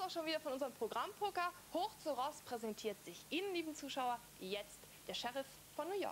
auch schon wieder von unserem Programmpoker. Hoch zu Ross präsentiert sich Ihnen, lieben Zuschauer, jetzt der Sheriff von New York.